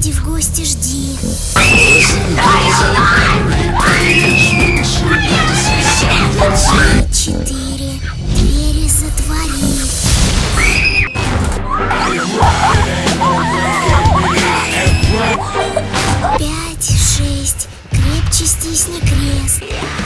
Приходи в гости, жди. 4 двери затвори. 5, 6, крепче стисни крест.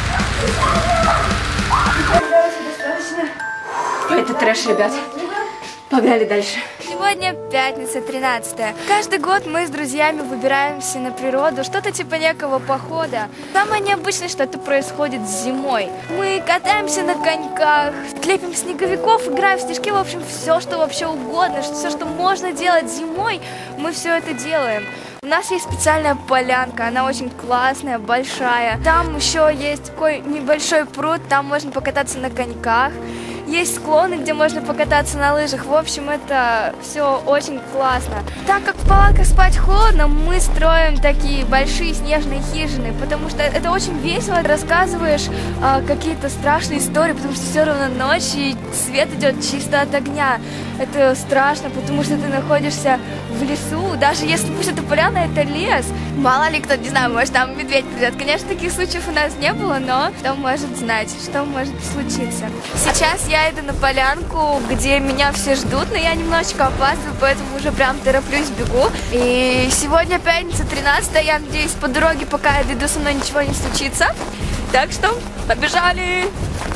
Это трэш, ребят. Погнали дальше. Сегодня пятница, 13-е. Каждый год мы с друзьями выбираемся на природу, что-то типа некого похода. Самое необычное что-то происходит зимой. Мы катаемся на коньках, лепим снеговиков, играем в снежки, в общем, все, что вообще угодно, все, что можно делать зимой, мы все это делаем. У нас есть специальная полянка, она очень классная, большая. Там еще есть такой небольшой пруд, там можно покататься на коньках. Есть склоны, где можно покататься на лыжах. В общем, это все очень классно. Так как в палатках спать холодно, мы строим такие большие снежные хижины, потому что это очень весело. Рассказываешь какие-то страшные истории, потому что все равно ночь, и свет идет чисто от огня. Это страшно, потому что ты находишься в лесу. Даже если пусть это поляна, это лес. Мало ли кто, не знаю, может там медведь придет. Конечно, таких случаев у нас не было, но кто может знать, что может случиться. Сейчас я иду на полянку, где меня все ждут, но я немножечко опаздываю, поэтому уже прям тороплюсь, бегу. И сегодня пятница, 13, я надеюсь, по дороге, пока я дойду, со мной ничего не случится. Так что, побежали!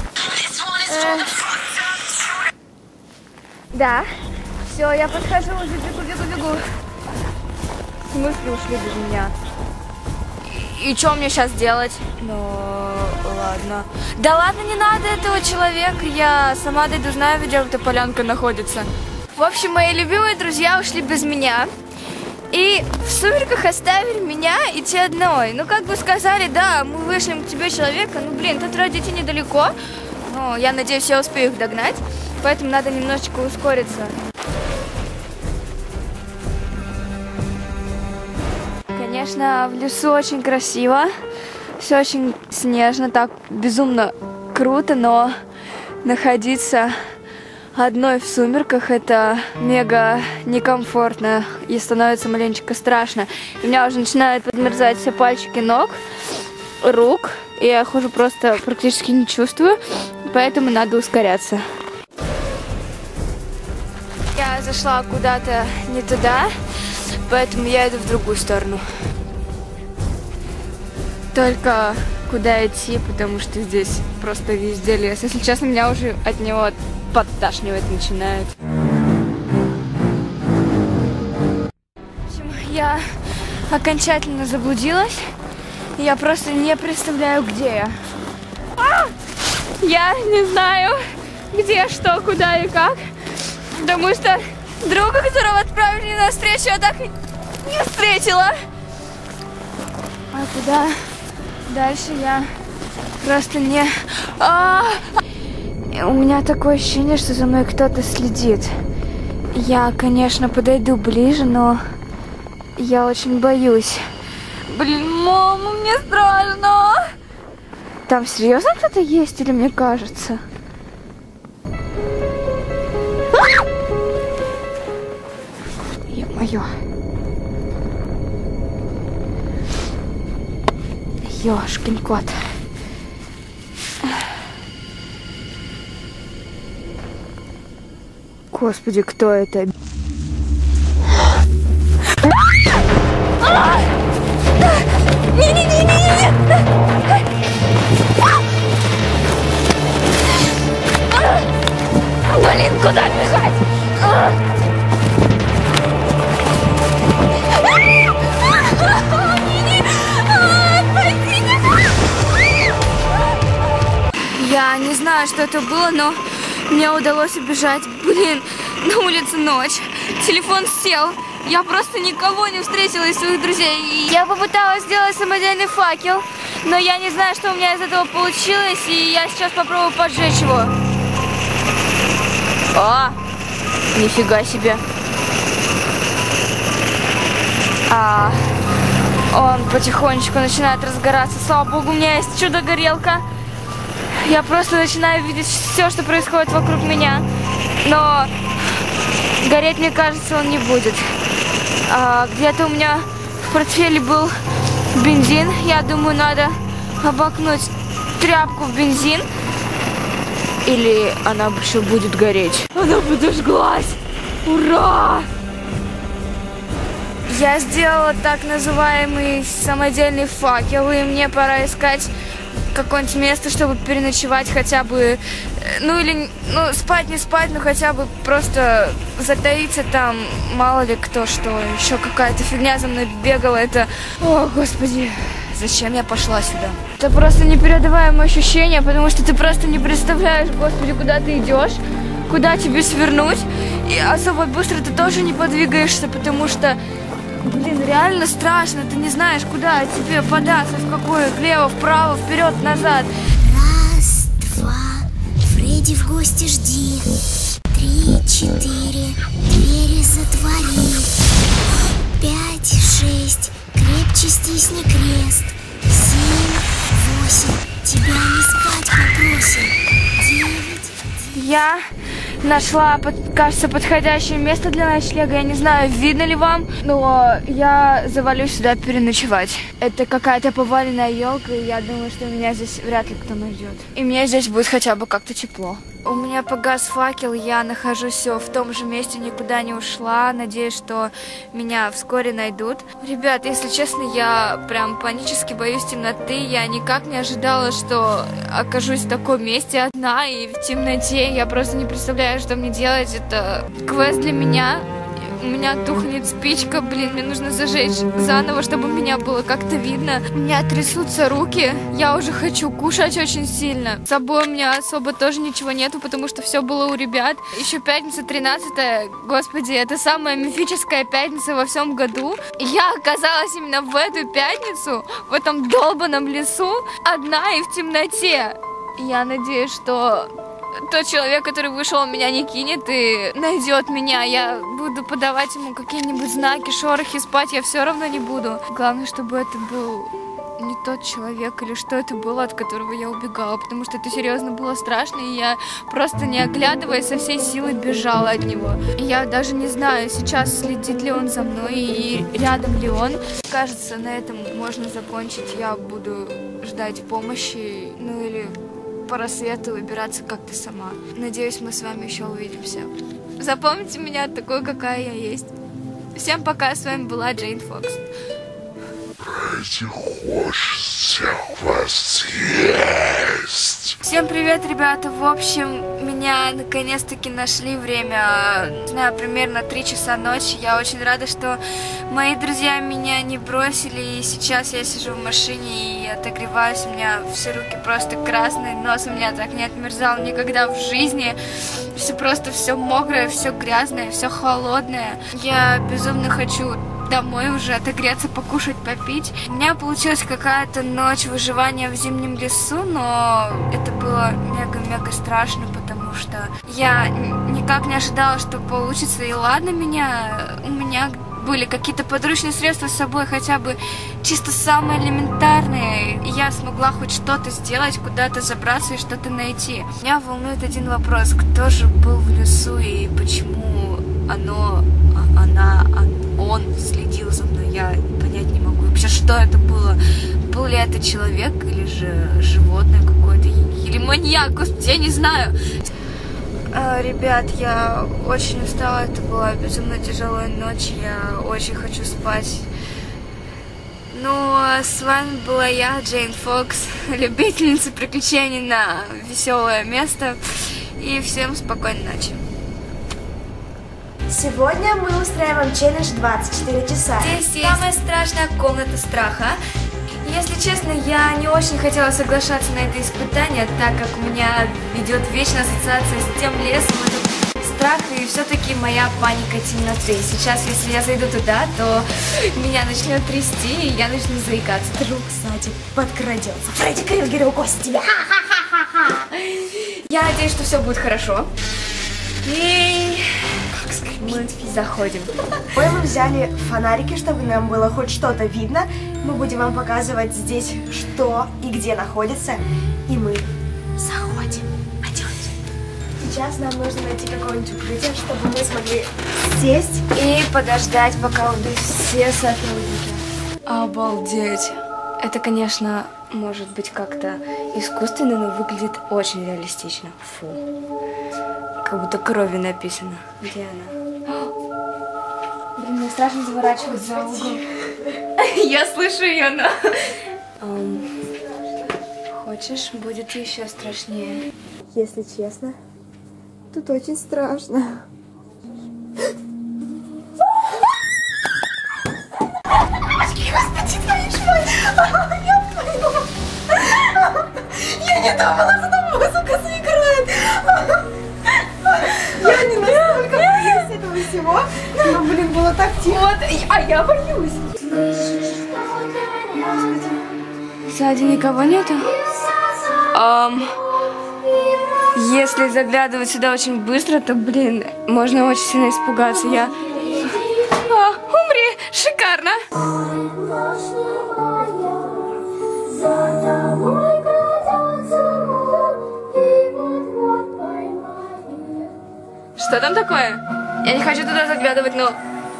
Да, все, я подхожу, уже бегу. В смысле ушли без меня? И что мне сейчас делать? Ну, ладно. Да ладно, не надо этого человека, я сама дойду, знаю, где эта полянка находится. В общем, мои любимые друзья ушли без меня. И в сумерках оставили меня идти одной. Ну, как бы сказали, да, мы вышлем к тебе человека, ну, блин, тут вроде идти недалеко. Но я надеюсь, я успею их догнать, поэтому надо немножечко ускориться. Конечно, в лесу очень красиво, все очень снежно, так безумно круто, но находиться одной в сумерках это мега некомфортно и становится маленечко страшно. У меня уже начинают подмерзать все пальчики ног, рук, и я их уже просто практически не чувствую, поэтому надо ускоряться. Я зашла куда-то не туда, поэтому я иду в другую сторону. Только куда идти, потому что здесь просто везде лес. Если честно, меня уже от него подташнивать начинает. В общем, я окончательно заблудилась. Я просто не представляю, где я. Я не знаю, где, что, куда и как. Потому что друга, которого отправили на встречу, я так не встретила. А куда дальше я просто не... У меня такое ощущение, что за мной кто-то следит. Я, конечно, подойду ближе, но я очень боюсь. Блин, мама, мне страшно. Там серьезно кто-то есть или мне кажется? Ё-моё. Ёшкин кот. Господи, кто это? Не-не-не-не-не! Блин, куда бежать? Я не знаю, что это было, но мне удалось убежать. Блин, на улице ночь. Телефон сел. Я просто никого не встретила из своих друзей. Я попыталась сделать самодельный факел, но я не знаю, что у меня из этого получилось, и я сейчас попробую поджечь его. О, нифига себе. Он потихонечку начинает разгораться. Слава богу, у меня есть чудо-горелка. Я просто начинаю видеть все, что происходит вокруг меня. Но гореть, мне кажется, он не будет. Где-то у меня в портфеле был бензин. Я думаю, надо обмакнуть тряпку в бензин. Или она еще будет гореть. Она подожглась! Ура! Я сделала так называемый самодельный факел, и мне пора искать какое-нибудь место, чтобы переночевать хотя бы, спать не спать, но хотя бы просто затаиться там, мало ли кто что, еще какая-то фигня за мной бегала, это, о господи, зачем я пошла сюда? Это просто непередаваемое ощущение, потому что ты просто не представляешь, господи, куда ты идешь, куда тебе свернуть, и особо быстро ты тоже не подвигаешься, потому что, блин, реально страшно, ты не знаешь, куда тебе податься, в какое, влево, вправо, вперед, назад. Раз, два, Фредди в гости жди. 3, 4, двери затвори. 5, 6, крепче стисни крест. 7, 8, тебя не спать попросим. 9. Я нашла, кажется, подходящее место для ночлега. Я не знаю, видно ли вам, но я завалюсь сюда переночевать. Это какая-то поваленная елка, и я думаю, что меня здесь вряд ли кто найдет. И мне здесь будет хотя бы как-то тепло. У меня погас факел, я нахожусь все в том же месте, никуда не ушла. Надеюсь, что меня вскоре найдут. Ребят, если честно, я прям панически боюсь темноты. Я никак не ожидала, что окажусь в таком месте одна и в темноте. Я просто не представляю, что мне делать. Это квест для меня. У меня тухнет спичка, блин, мне нужно зажечь заново, чтобы меня было как-то видно. У меня трясутся руки, я уже хочу кушать очень сильно. С собой у меня особо тоже ничего нету, потому что все было у ребят. Еще пятница 13-е, господи, это самая мифическая пятница во всем году. Я оказалась именно в эту пятницу, в этом долбанном лесу, одна и в темноте. Я надеюсь, что тот человек, который вышел, меня не кинет и найдет меня. Я буду подавать ему какие-нибудь знаки, шорохи, спать я все равно не буду. Главное, чтобы это был не тот человек или что это было, от которого я убегала, потому что это серьезно было страшно, и я просто не оглядываясь со всей силы бежала от него. И я даже не знаю, сейчас следит ли он за мной и рядом ли он. Кажется, на этом можно закончить. Я буду ждать помощи, или по рассвету выбираться как-то сама. Надеюсь, мы с вами еще увидимся. Запомните меня такой, какая я есть. Всем пока, с вами была Джейн Фокс. Хочется вас съесть. Всем привет, ребята. В общем, меня наконец-таки нашли. Время, не знаю, примерно 3 часа ночи. Я очень рада, что мои друзья меня не бросили. И сейчас я сижу в машине и отогреваюсь. У меня все руки просто красные. Нос у меня так не отмерзал никогда в жизни. Все мокрое, все грязное, все холодное. Я безумно хочу домой уже отогреться, покушать, попить. У меня получилась какая-то ночь выживания в зимнем лесу, но это было мега-мега страшно, потому что я никак не ожидала, что получится. И ладно, у меня были какие-то подручные средства с собой, хотя бы чисто самые элементарные. И я смогла хоть что-то сделать, куда-то забраться и что-то найти. Меня волнует один вопрос. Кто же был в лесу и почему он следил за мной? Я понять не могу. Вообще, что это было? Был ли это человек или же животное какое-то? Или маньяк? Господи, я не знаю. Ребят, я очень устала. Это была безумно тяжелая ночь. Я очень хочу спать. С вами была я, Джейн Фокс, любительница приключений на веселое место. И всем спокойной ночи. Сегодня мы устраиваем челлендж 24 часа. Здесь есть самая страшная комната страха. Если честно, я не очень хотела соглашаться на это испытание, так как у меня идет вечная ассоциация с тем лесом, этот страх и все-таки моя паника темноты. Сейчас, если я зайду туда, то меня начнет трясти, и я начну заикаться. Вдруг сзади подкрадется Фредди Крюгер и укусит тебя. Я надеюсь, что все будет хорошо. И мы заходим. Мы взяли фонарики, чтобы нам было хоть что-то видно. Мы будем вам показывать здесь, что и где находится. И мы заходим. Пойдемте. Сейчас нам нужно найти какое-нибудь укрытие, чтобы мы смогли сесть. И подождать, пока уйдут все сотрудники. Обалдеть. Это, конечно, может быть как-то искусственно, но выглядит очень реалистично. Фу. Как будто кровью написано. Где она? Блин, мне страшно заворачивать за угол. Я слышу ее, но... Хочешь, будет еще страшнее. Если честно, тут очень страшно. Господи, твою ж мать! Я не думала, что музыка заиграет. Я не настолько боюсь этого всего. Но, блин, было так тихо. Вот, а я боюсь. Сзади никого нету? Если заглядывать сюда очень быстро, то, блин, можно очень сильно испугаться. Умри! Шикарно! Что там такое? Я не хочу туда заглядывать, но...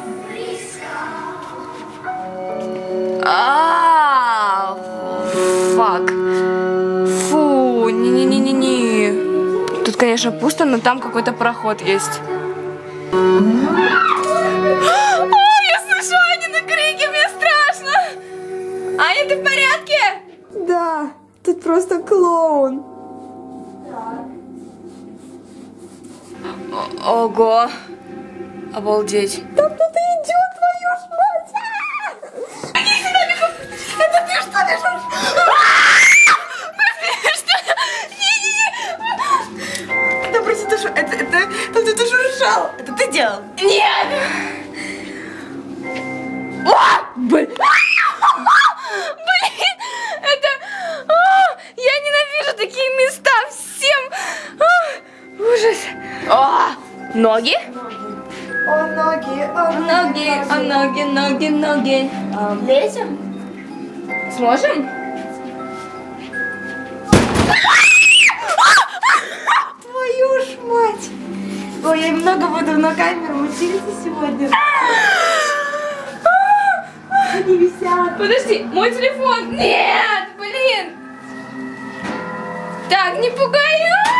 Фак. Фу, не-не-не-не-не. Тут, конечно, пусто, но там какой-то проход есть. О, я слышу Анины крики, мне страшно. Аня, ты в порядке? Да, тут просто клоун. Ого. Обалдеть. Там кто-то идет, твою ж мать! Они сюда бегут! Это ты что бежишь? Не-не-не! Да просто ты что? Там кто-то шуршал. Это ты делал? Нет! Блин! Это... Я ненавижу такие места всем! Ужас! Ноги? О, ноги, Ноги. Лезем? Сможем? Твою ж мать! Ой, я много буду на камеру учиться сегодня. Они висят. Подожди, мой телефон! Нет, блин! Так, не пугай!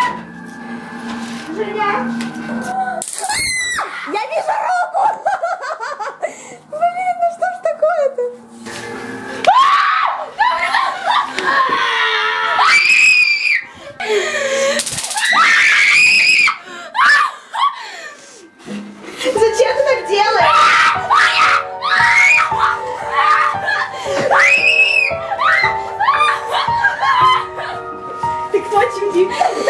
Я вижу руку! Блин, ну что ж такое-то? Зачем ты так делаешь? Ты кто, чудик?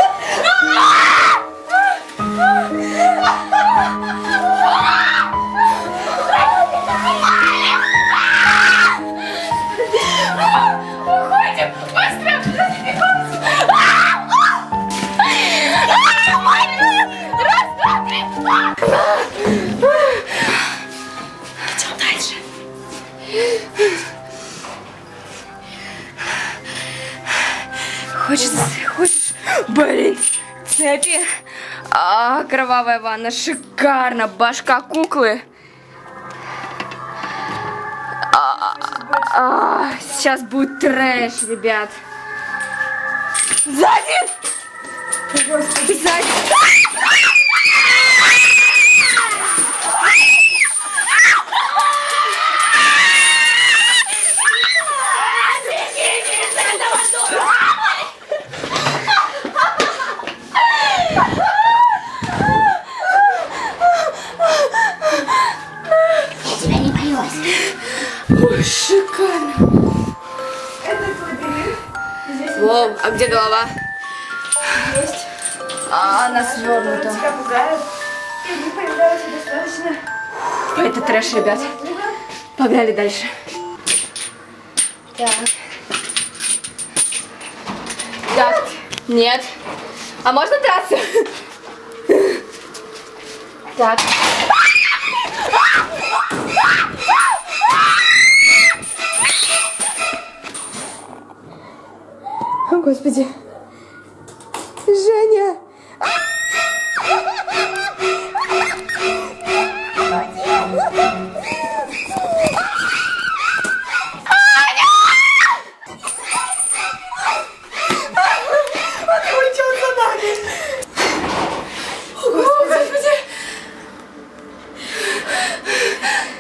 Уходим! Быстро! Раз, два, три! Идем дальше. Хочешь? Блин, цепи. Кровавая ванна, шикарно. Башка куклы. Сейчас будет трэш, ребят. Сзади! Сзади! Тебя не боюсь. Ой, шикарно. Воу, а где голова? Есть. Она свернута. Тебя пугают. И не появляются достаточно. Это трэш, ребят. Погнали дальше. Так. Нет. А можно драться? Так. О, Господи. Женя!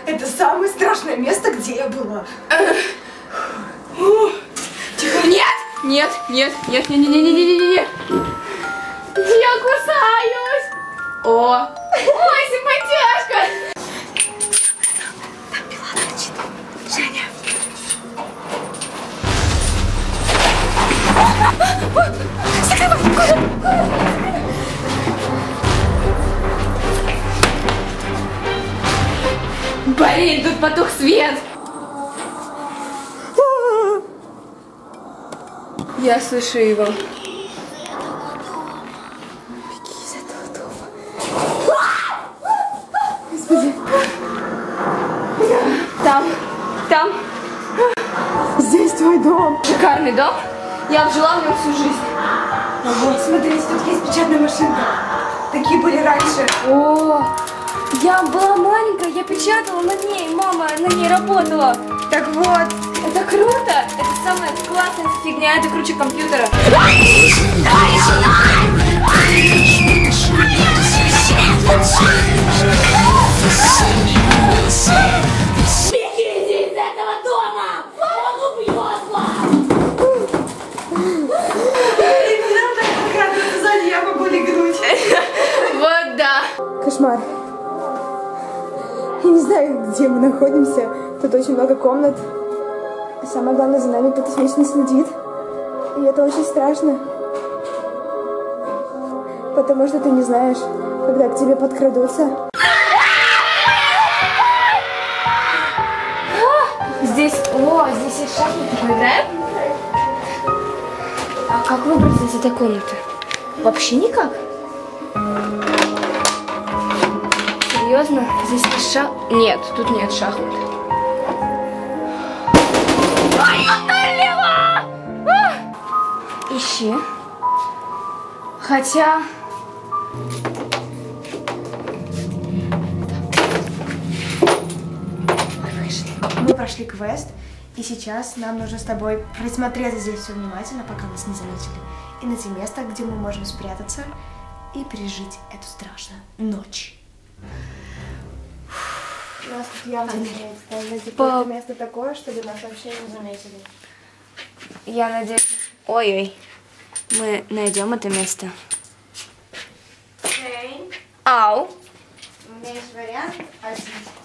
Это самое страшное место, где я была. Тихо. Нет! Нет, нет, нет, нет, нет, нет, нет, нет, нет. Я кусаюсь. О! Ой, симпатяшка! Там пила торчит. Женя. Блин, тут потух свет. Я слышу его. Беги из этого дома. Господи. Там. Здесь твой дом. Шикарный дом. Я обжила в нем всю жизнь. Вот, смотрите, тут есть печатная машинка. Такие были раньше. О, я была маленькая, я печатала на ней, мама на ней работала. Так вот. Это круто! Это самая классная фигня, это круче компьютера. Бегите из этого дома! Он убьет вас! Не надо так подкрадываться сзади, я могу легнуть. Вот да. Кошмар. Я не знаю, где мы находимся. Тут очень много комнат. А самое главное, за нами кто-то вечно следит. И это очень страшно. Потому что ты не знаешь, когда к тебе подкрадутся. Здесь есть шахматы, поиграем? А как выбраться из этой комнаты? Вообще никак? Серьезно? Здесь нет, тут нет шахмат. Ищи. Хотя... Мы прошли квест, и сейчас нам нужно с тобой присмотреться здесь все внимательно, пока нас не заметили. И найти место, где мы можем спрятаться и пережить эту страшную ночь. Нас тут явно не найти какое-то место такое, чтобы нас вообще не заметили. Я надеюсь... Ой-ой. Мы найдем это место. Джейн, Ау. у меня есть вариант один.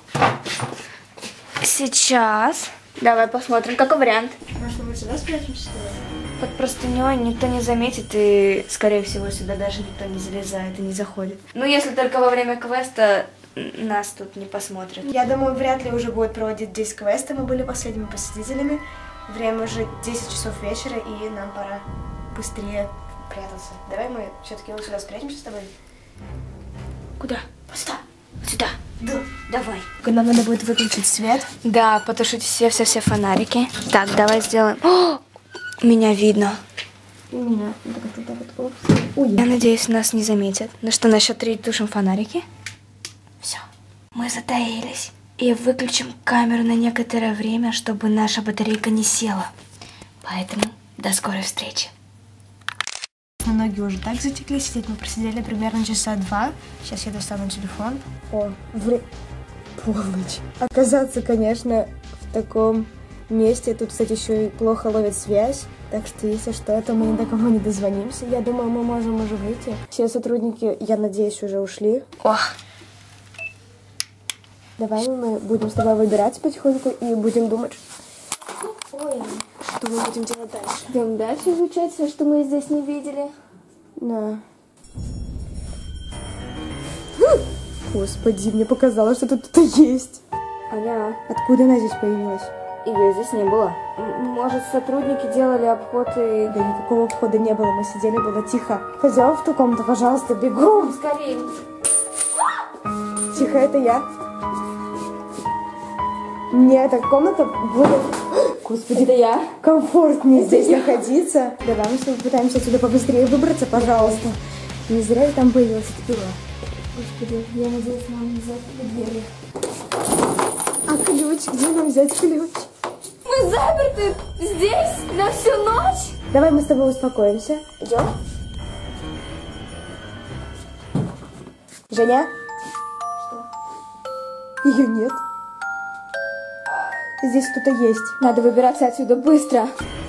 Сейчас. Давай посмотрим, какой вариант. Может, мы сюда спрячемся? Под простыней никто не заметит, и, скорее всего, сюда даже никто не залезает и не заходит. Ну, если только во время квеста нас тут не посмотрят. Я думаю, вряд ли уже будет проводить здесь квесты. Мы были последними посетителями. Время уже 10 часов вечера, и нам пора быстрее прятаться. Давай мы все-таки вот сюда спрячемся с тобой. Куда? Сюда. Сюда. Да. Давай. Нам надо будет выключить свет. Да, потушить все фонарики. Так, давай сделаем. О, меня видно. Меня. Я надеюсь, нас не заметят. Ну что, на счет 3 тушим фонарики? Все. Мы затаились. И выключим камеру на некоторое время, чтобы наша батарейка не села. Поэтому до скорой встречи. Ноги уже так затекли, сидеть мы просидели примерно часа 2. Сейчас я достану телефон. О, полночь. Оказаться, конечно, в таком месте. Тут, кстати, еще и плохо ловит связь. Так что, если что, то мы ни до кого не дозвонимся. Я думаю, мы можем уже выйти. Все сотрудники, я надеюсь, уже ушли. Ох. Давай мы будем с тобой выбирать потихоньку и будем думать, что мы будем делать дальше. Идем дальше изучать все, что мы здесь не видели. Да. Господи, мне показалось, что тут кто-то есть. Аня, Откуда она здесь появилась? ее здесь не было. Может, сотрудники делали обход и... Да никакого входа не было, мы сидели, было тихо. Пойдем в ту комнату, пожалуйста, бегом. Скорее. Тихо, это я. Мне эта комната будет... Господи, Это я. комфортнее здесь находиться. Давай мы с тобой попытаемся отсюда побыстрее выбраться, пожалуйста. Не зря я там появилась, это пила. Господи, я надеюсь, нам не заперли двери. А ключ? Где нам взять ключ? Мы заперты здесь на всю ночь. Давай мы с тобой успокоимся. Идем? Женя? Что? Ее нет. здесь кто-то есть. Надо выбираться отсюда быстро.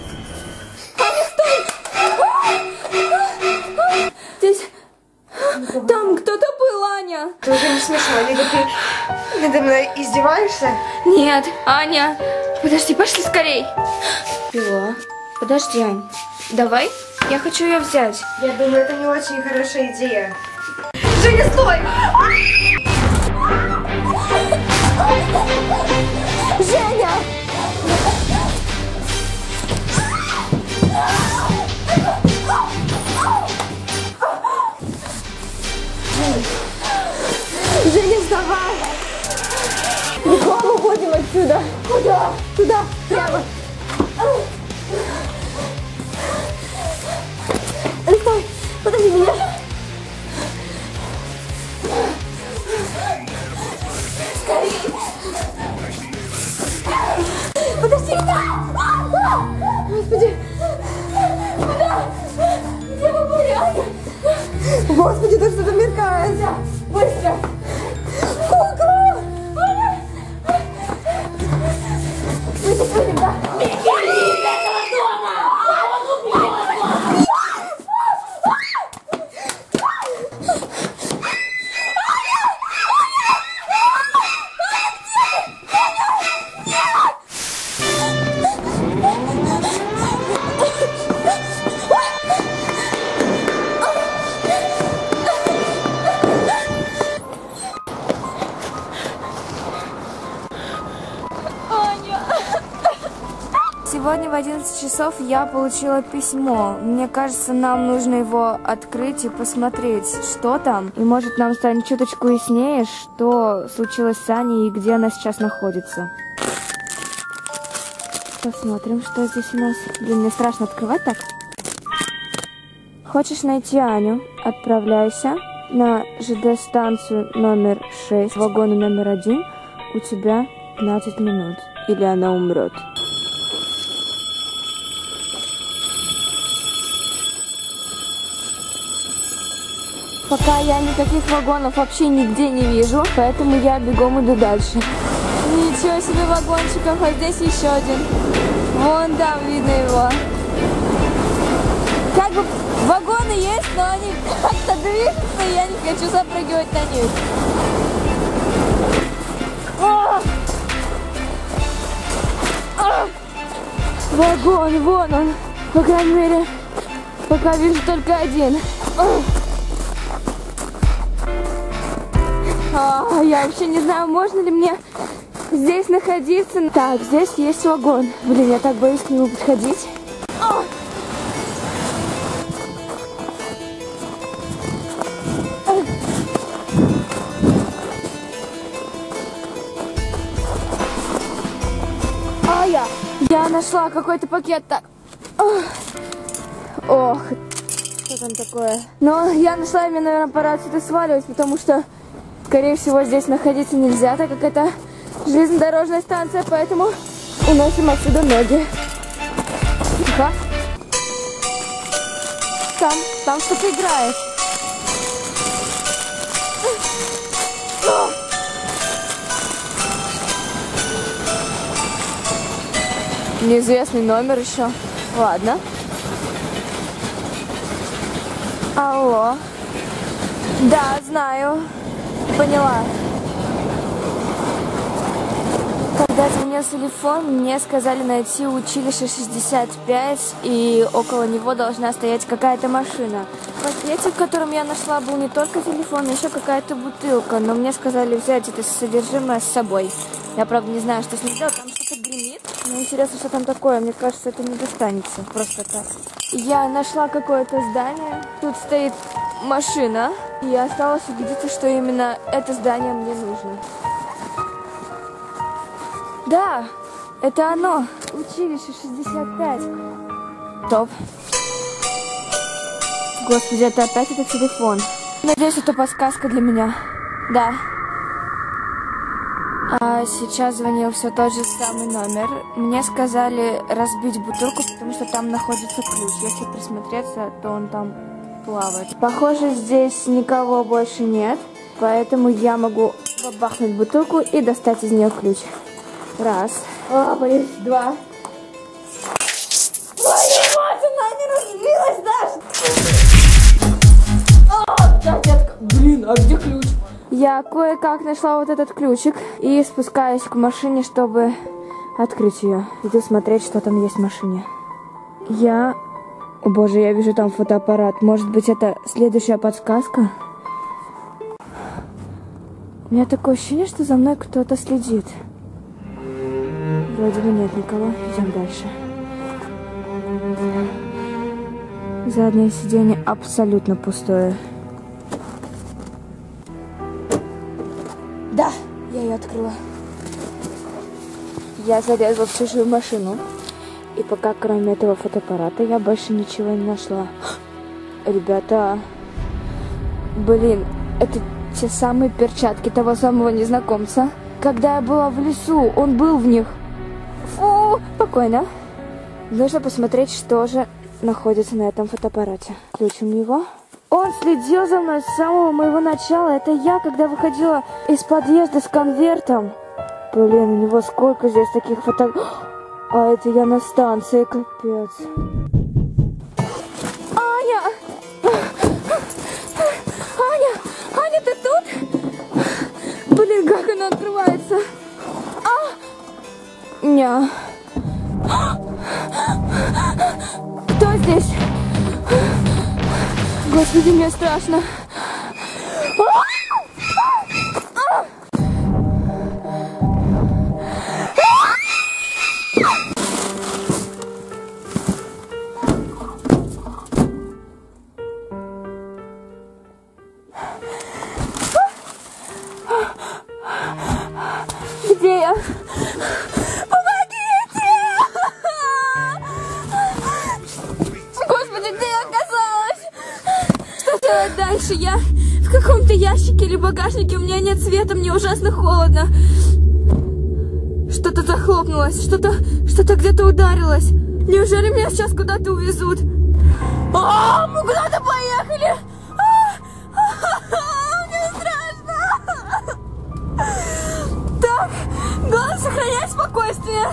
Здесь... Там кто-то был, Аня. Это уже не смешно. Либо ты надо мной издеваешься? Нет, Аня. Подожди, пошли скорей. Пила. Подожди, Ань. Давай. Я хочу ее взять. Я думаю, это не очень хорошая идея. Женя, стой! Женя! Женя, вставай! Бегом уходим отсюда! Куда? Туда, прямо! Стой! Подожди меня! Скорее! Подожди! Господи! Куда? Где мы были, Аня? Господи, тут что-то мелькает. Быстро! Кукла! Мы здесь будем, да? Беги из этого дома! Он убьет вас! Сегодня в 11 часов я получила письмо. Мне кажется, нам нужно его открыть и посмотреть, что там. И может нам станет чуточку яснее, что случилось с Аней и где она сейчас находится. Посмотрим, что здесь у нас. Блин, мне страшно открывать так. Хочешь найти Аню? Отправляйся на ЖД-станцию номер 6, вагону номер 1. У тебя 15 минут. Или она умрет. Пока я никаких вагонов вообще нигде не вижу, поэтому я бегом иду дальше. Ничего себе вагончиков, а здесь еще один. Вон там видно его. Как бы вагоны есть, но они как-то движутся, и я не хочу запрыгивать на них. Вагон, вон он. По крайней мере, пока вижу только один. Я вообще не знаю, можно ли мне здесь находиться. Так, здесь есть вагон. Блин, я так боюсь к нему подходить. Я нашла какой-то пакет. Так. Ох, что там такое? Но я нашла, мне, наверное, пора отсюда сваливать, потому что, скорее всего, здесь находиться нельзя, так как это железнодорожная станция, поэтому уносим отсюда ноги. Тихо. Там что-то играет. Неизвестный номер еще. Ладно. Алло. Да, знаю. Поняла. Когда звонил телефон, мне сказали найти училище 65, и около него должна стоять какая-то машина. Пакетик, в котором я нашла, был не только телефон, но еще какая-то бутылка, но мне сказали взять это содержимое с собой. Я, правда, не знаю, что с ним делать, там что-то гремит. Мне интересно, что там такое, мне кажется, это не достанется просто так. Я нашла какое-то здание, тут стоит машина, и я осталось убедиться, что именно это здание мне нужно. Да, это оно. Училище 65. Топ. Господи, это опять этот телефон. Надеюсь, это подсказка для меня. Да. А сейчас звонил все тот же самый номер. Мне сказали разбить бутылку, потому что там находится ключ. Если присмотреться, то он там плавает. Похоже, здесь никого больше нет, поэтому я могу бабахнуть бутылку и достать из нее ключ. Раз. А, боюсь, 2. Твою мать, она не разбилась даже! Да, детка. Блин, а где ключ? Я кое-как нашла вот этот ключик и спускаюсь к машине, чтобы открыть ее. Иду смотреть, что там есть в машине. О боже, я вижу там фотоаппарат. Может быть, это следующая подсказка? У меня такое ощущение, что за мной кто-то следит. Вроде бы нет никого. Идем дальше. Заднее сиденье абсолютно пустое. Да, я ее открыла. Я залезла в чужую машину. И пока кроме этого фотоаппарата я больше ничего не нашла. Ребята, блин, это те самые перчатки того самого незнакомца. Когда я была в лесу, он был в них. Фу, спокойно. Нужно посмотреть, что же находится на этом фотоаппарате. Включим его. Он следил за мной с самого моего начала. Это я, когда выходила из подъезда с конвертом. Блин, у него сколько здесь таких фотографий. А это я на станции, капец. Аня! Аня, ты тут? Блин, как она открывается? Ня. Кто здесь? Господи, мне страшно. Где я? Помогите! Господи, где я оказалась? Что делать дальше? Я в каком-то ящике или багажнике, у меня нет света, мне ужасно холодно. Что-то захлопнулось, что-то где-то ударилось. Неужели меня сейчас куда-то увезут? Мы куда-то поехали! Мне страшно! Так, главное сохранять спокойствие.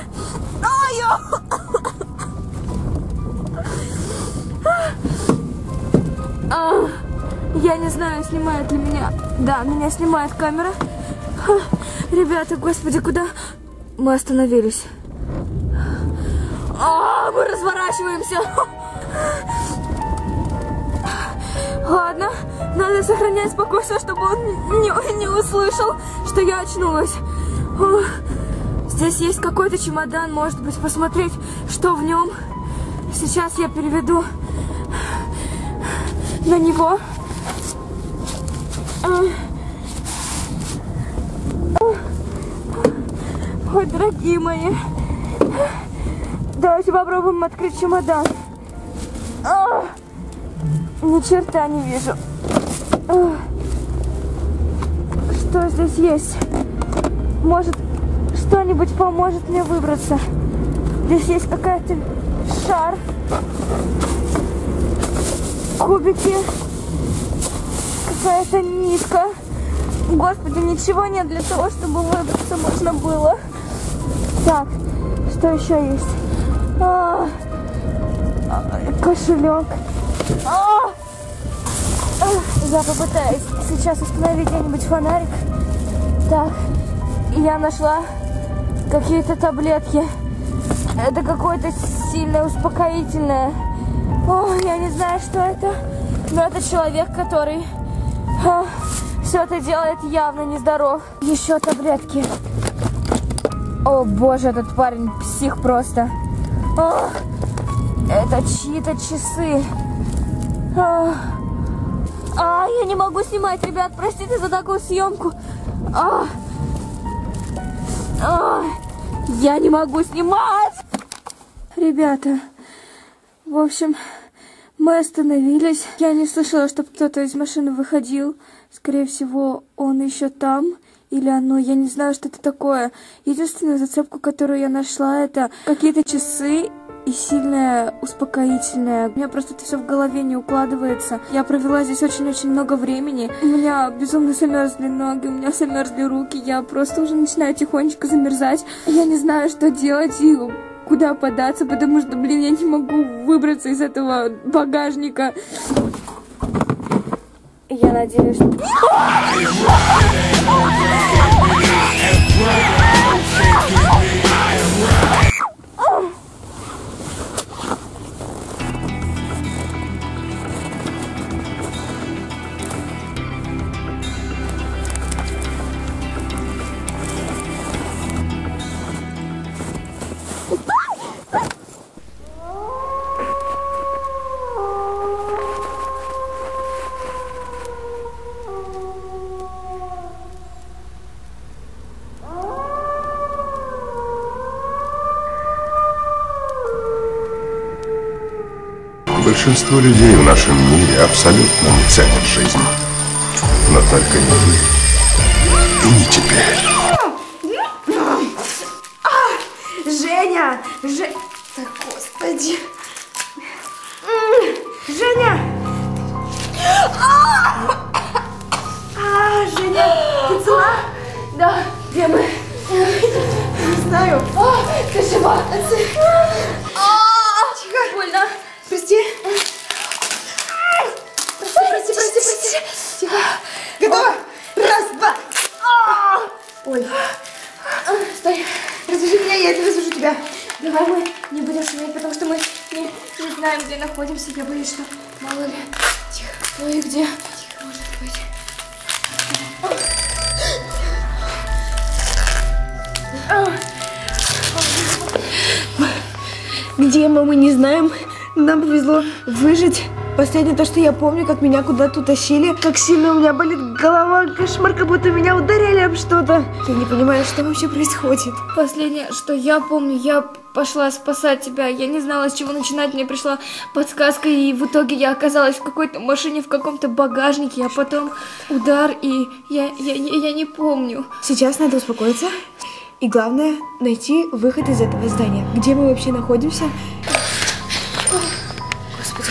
Я не знаю, снимает ли меня. Да, меня снимает камера. Ребята, господи, куда? Мы остановились. Мы разворачиваемся. Ладно, надо сохранять спокойствие, чтобы он не услышал, что я очнулась. Здесь есть какой-то чемодан, может быть, посмотреть, что в нем. Сейчас я переведу на него. Ой, дорогие мои. Давайте попробуем открыть чемодан. Ни черта не вижу. Что здесь есть? Может, что-нибудь поможет мне выбраться? Здесь есть какая-то шар. Кубики. Какая-то нитка. Господи, ничего нет для того, чтобы выбраться можно было. Так, что еще есть? Кошелек. Я попытаюсь сейчас установить где-нибудь фонарик. Так, я нашла какие-то таблетки. Это какое-то сильное успокоительное. Я не знаю, что это. Но это человек, который все это делает, явно нездоров. Еще таблетки. О боже, этот парень псих просто. Это чьи-то часы. Я не могу снимать, ребят, простите за такую съемку. Я не могу снимать. Ребята, в общем, мы остановились. Я не слышала, чтобы кто-то из машины выходил. Скорее всего, он еще там. Или оно, я не знаю, что это такое. Единственную зацепку, которую я нашла, это какие-то часы и сильное успокоительное. У меня просто это все в голове не укладывается. Я провела здесь очень-очень много времени. У меня безумно замерзли ноги, у меня замерзли руки. Я просто уже начинаю тихонечко замерзать. Я не знаю, что делать и куда податься, потому что, блин, я не могу выбраться из этого багажника. Я надеюсь, что... Большинство людей в нашем мире абсолютно не ценят жизнь. Но только не вы. И не теперь. Женя! Да, господи! Женя! Женя, ты цела? Да, где мы? Не знаю. Ты жива? Тихо. Больно. Прости. Прости. Тихо. Готово? Раз, два. Ой. Стой. Развяжи меня, я это развяжу тебя. Давай мы не будем шуметь, потому что мы не знаем, где находимся. Я боюсь, что мало ли. Тихо. Ой, где? Тихо, может быть. Где мы не знаем. Нам повезло выжить. Последнее то, что я помню, как меня куда-то утащили. Как сильно у меня болит голова. Кошмар, как будто меня ударили об что-то. Я не понимаю, что вообще происходит. Последнее, что я помню, я пошла спасать тебя. Я не знала, с чего начинать. Мне пришла подсказка, и в итоге я оказалась в какой-то машине, в каком-то багажнике, а потом удар, и я не помню. Сейчас надо успокоиться. И главное, найти выход из этого здания. Где мы вообще находимся? Господи.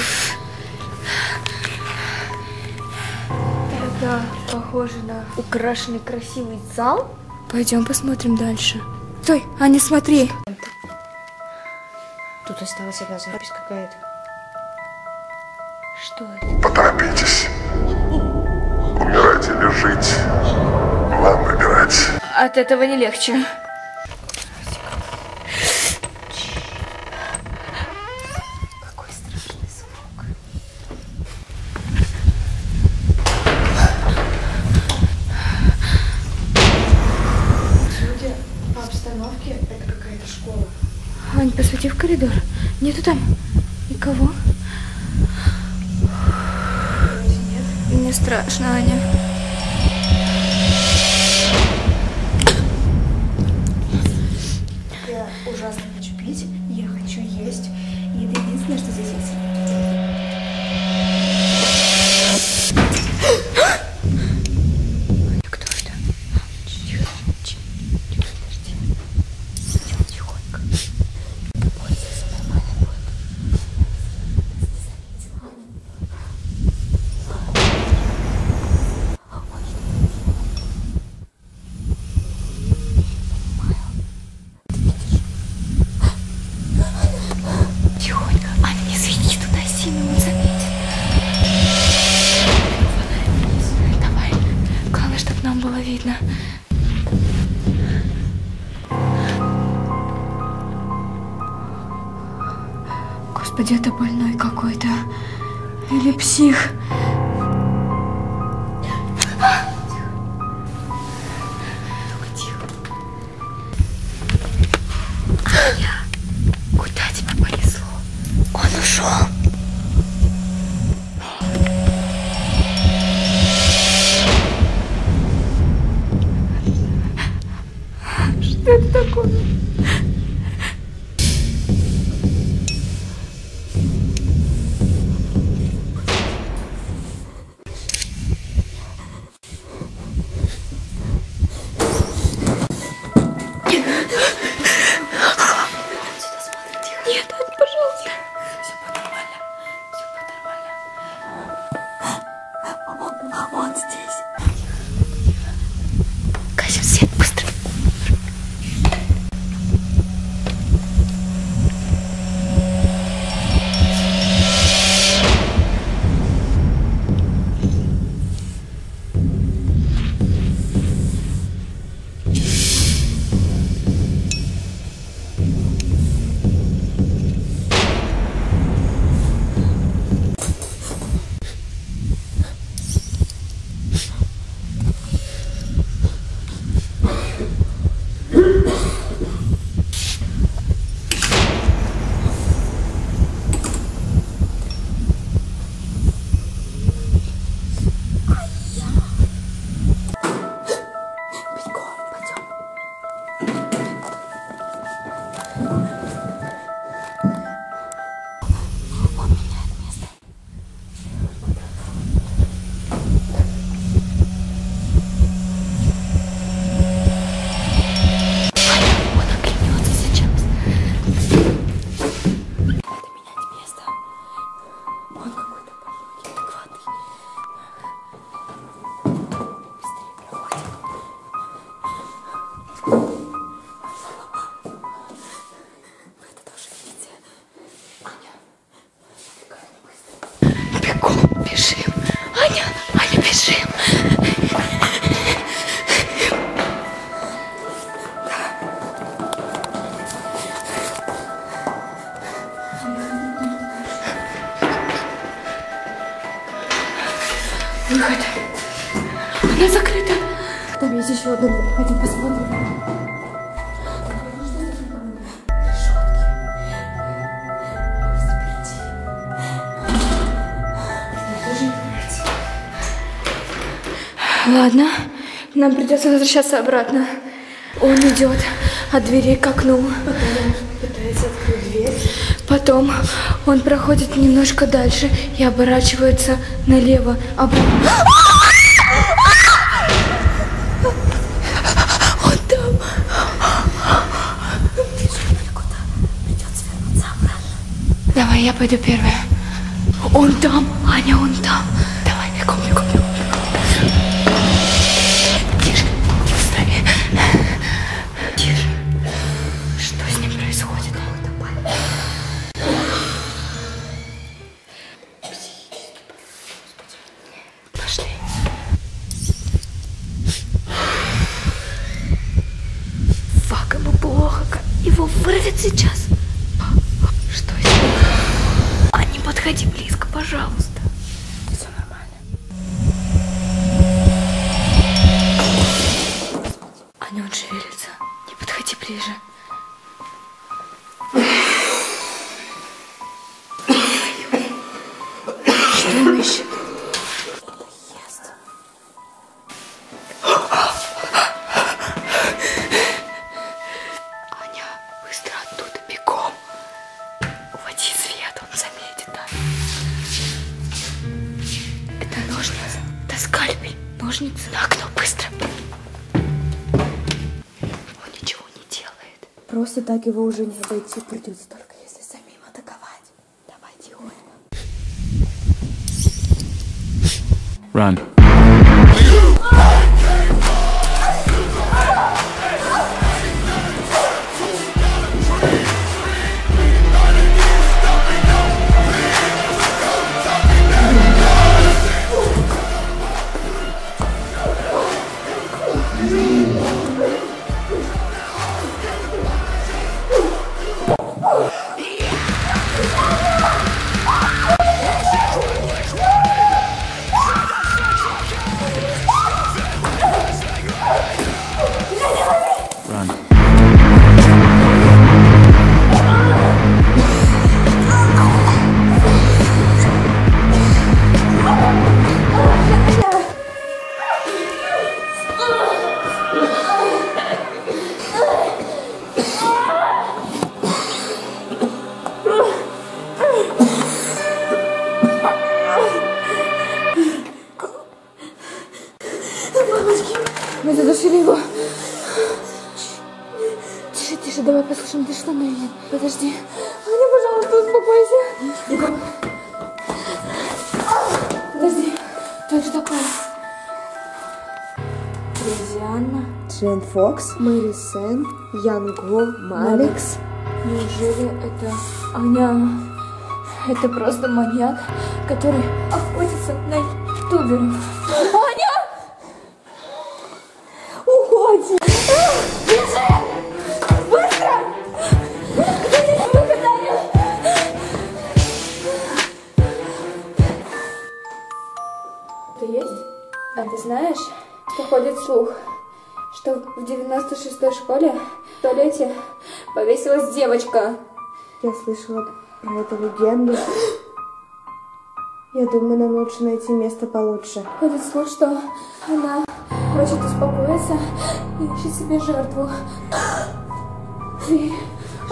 Это похоже на украшенный красивый зал. Пойдем посмотрим дальше. Стой, Аня, смотри. Тут осталась одна запись какая-то. Что это? Поторопитесь. Умирать или жить, вам выбирать. От этого не легче. Какой страшный звук. Судя по обстановке, это какая-то школа. Ань, посвети в коридор. Нету там никого? Нет. Мне страшно, Аня. Я ужасно хочу пить, я хочу есть. И это единственное, что здесь есть. Кто это? Тихо, подожди. Идем тихонько. Пользуйся, нормально будет. Тихонько. Аня, не свети туда сильно, он заметит. Давай. Главное, чтобы нам было видно. Господи, это больной какой-то. Или псих. Тихо. Аня, куда тебя понесло? Он ушел. Что это такое? Нет, Ань, пожалуйста. Выход. Она закрыта. Там есть еще одна дверь. Пойдем посмотрим. Ладно, нам придется возвращаться обратно. Он идет от двери к окну. Пытается открыть дверь. Потом он проходит немножко дальше и оборачивается налево. Он там. Придется вернуться обратно. Давай, я пойду первая. Он там, Аня, он там. Давай, бегом, бегом, бегом. Тише, быстрее. Тише. Что с ним происходит? Пошли. Фак, ему плохо. Его вырвет сейчас. Что с ним? А не подходи близко, пожалуйста. Все нормально. Аня, он шевелится. Не подходи ближе. Что он ищет? Аня, быстро оттуда, бегом. Уводи свет, он заметит, да? Это ножницы. Это скальпель. Ножницы на окно, быстро. Он ничего не делает. Просто так его уже не обойти. Придется только если самим атаковать. Давай, тихонько. Run. Мы задушили его. Тише, тише, давай послушаем, ты что наведен? Подожди. Аня, пожалуйста, успокойся. Подожди. Что это такое? Лизианна. Джен Фокс, Мэри Сен, Янго, Малекс. Неужели это Аня? Это просто маньяк, который охотится на ютуберов. Аня! Уходи! Бежи! Быстро! Где выход, Аня? Ты есть? А ты знаешь, что ходит слух, что в 96-й школе в туалете повесилась девочка? Я слышала про эту легенду. Я думаю, нам лучше найти место получше. Ходит слух, что она хочет успокоиться и ищет себе жертву. Ты...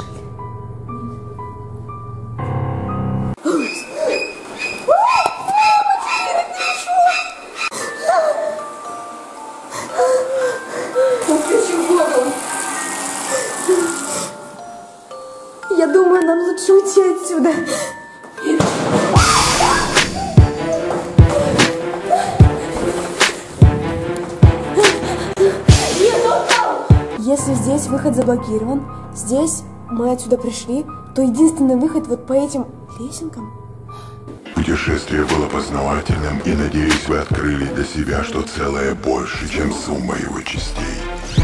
Я думаю, нам лучше уйти отсюда. Если здесь выход заблокирован, здесь мы отсюда пришли, то единственный выход вот по этим лесенкам. Путешествие было познавательным, и, надеюсь, вы открыли для себя, что целое больше, чем сумма его частей.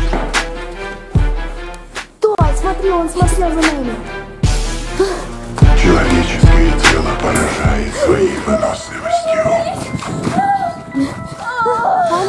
Смотри, он смотрел за нами. Человеческое тело поражает своей выносливостью.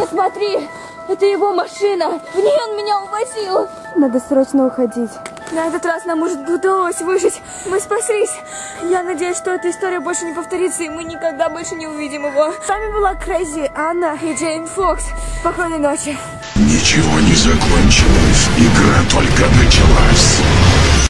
Посмотри, это его машина. В ней он меня увозил. Надо срочно уходить. На этот раз нам удалось выжить. Мы спаслись. Я надеюсь, что эта история больше не повторится, и мы никогда больше не увидим его. С вами была Крейзи, Анна и Джейн Фокс. Спокойной ночи. Ничего не закончилось, игра только началась.